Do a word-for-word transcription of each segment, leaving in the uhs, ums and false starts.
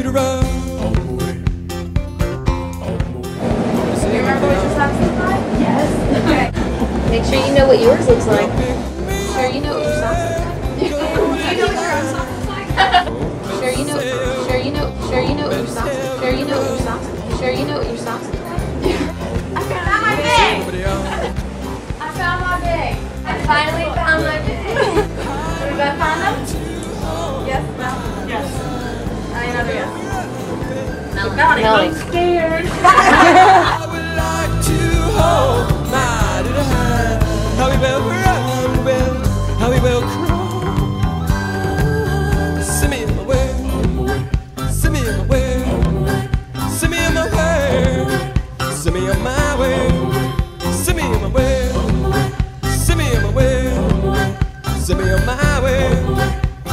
to run. On my way. On my way. Do you remember what your socks look like? Yes. Okay. Make sure you know what yours looks like. Sure you know what your socks look like. Do you know what your own socks look like? Sure you know. Sure you know. Sure you know what your socks. Sure you know what your socks. Sure you know what your socks look like. I found my bag. I found my bag. I finally found my bag. Have you guys found them? Yes. No. Yes. I another yes. Melanie. Melanie. I'm scared. I would like to hold my little hand. How we will run, will, how we will crawl. Send me in my way, send me in my way, send me in my way, send me on my way, send me in my way, send me in my way, send me on my way.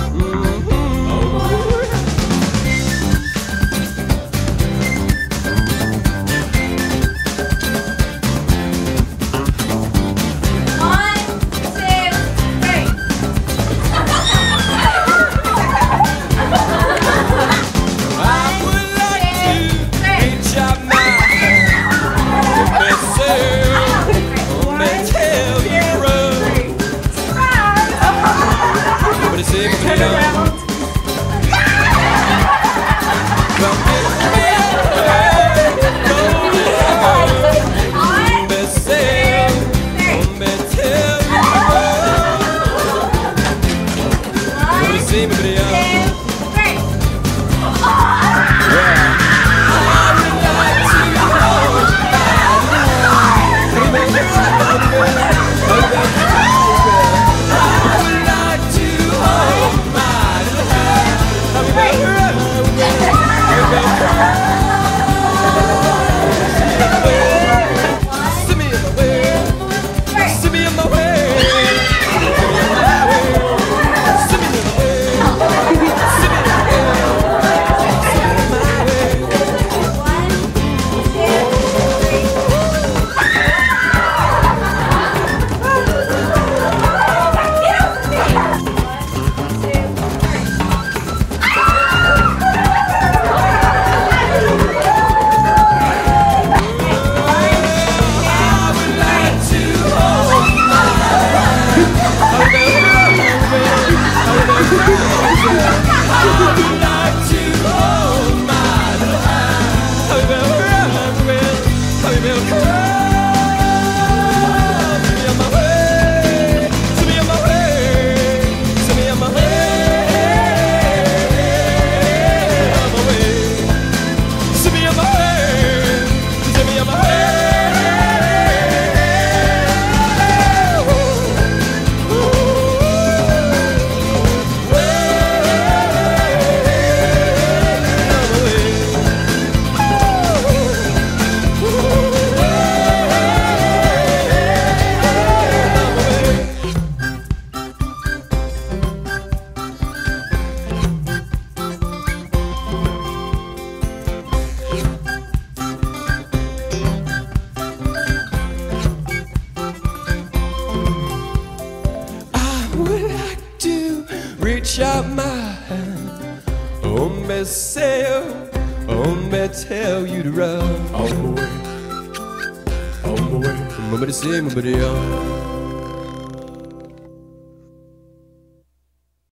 Reach out my hand, oh me say, oh me tell you to run. On my way, on my way, somebody say, somebody else.